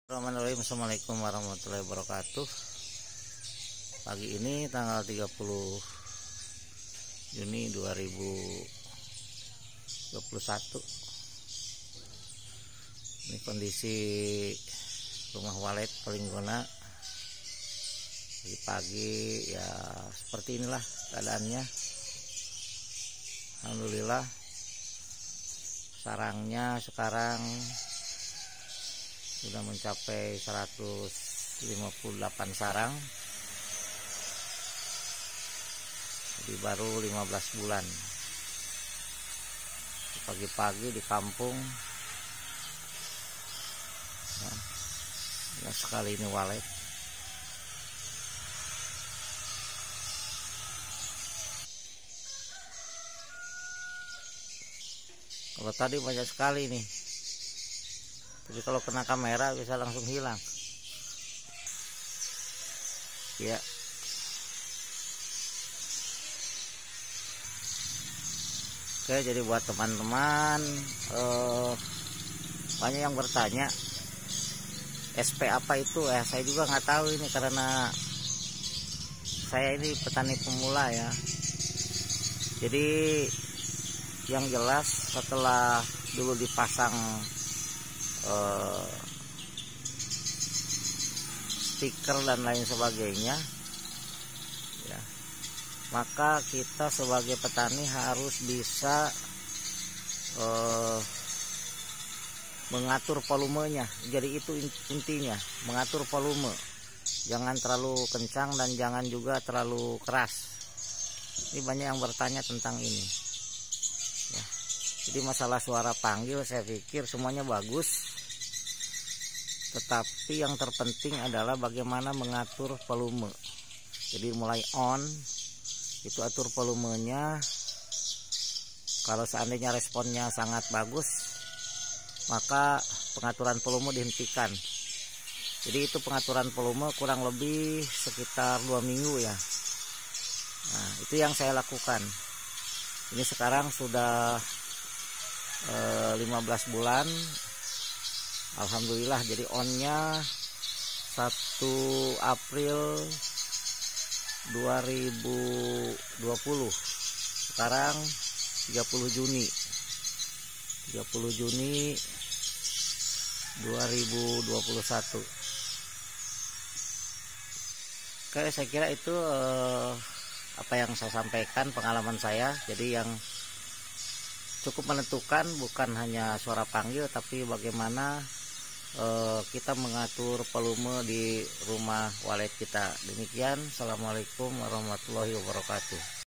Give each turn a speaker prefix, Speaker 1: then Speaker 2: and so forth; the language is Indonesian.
Speaker 1: Bismillahirrahmanirrahim. Assalamualaikum warahmatullahi wabarakatuh. Pagi ini tanggal 30 Juni 2021. Ini kondisi rumah walet Palinggona pagi-pagi ya, seperti inilah keadaannya. Alhamdulillah sarangnya sekarang sudah mencapai 158 sarang, jadi baru 15 bulan. Pagi-pagi di kampung ya sekali ini walet. Kalau tadi banyak sekali nih, jadi kalau kena kamera bisa langsung hilang. Ya. Oke, jadi buat teman-teman banyak yang bertanya SP apa itu, saya juga nggak tahu ini karena saya ini petani pemula ya. Jadi yang jelas setelah dulu dipasang stiker dan lain sebagainya ya, maka kita sebagai petani harus bisa mengatur volumenya. Jadi itu intinya, mengatur volume, jangan terlalu kencang dan jangan juga terlalu keras. Ini banyak yang bertanya tentang ini ya. Jadi masalah suara panggil saya pikir semuanya bagus, tetapi yang terpenting adalah bagaimana mengatur volume. Jadi mulai on itu atur volumenya. Kalau seandainya responnya sangat bagus, maka pengaturan volume dihentikan. Jadi itu pengaturan volume kurang lebih sekitar 2 minggu ya. Nah, itu yang saya lakukan. Ini sekarang sudah 15 bulan. Alhamdulillah, jadi onnya 1 April 2020. Sekarang 30 Juni 2021. Oke, saya kira itu apa yang saya sampaikan, pengalaman saya. Jadi yang cukup menentukan bukan hanya suara panggil, tapi bagaimana kita mengatur volume di rumah walet kita. Demikian, assalamualaikum warahmatullahi wabarakatuh.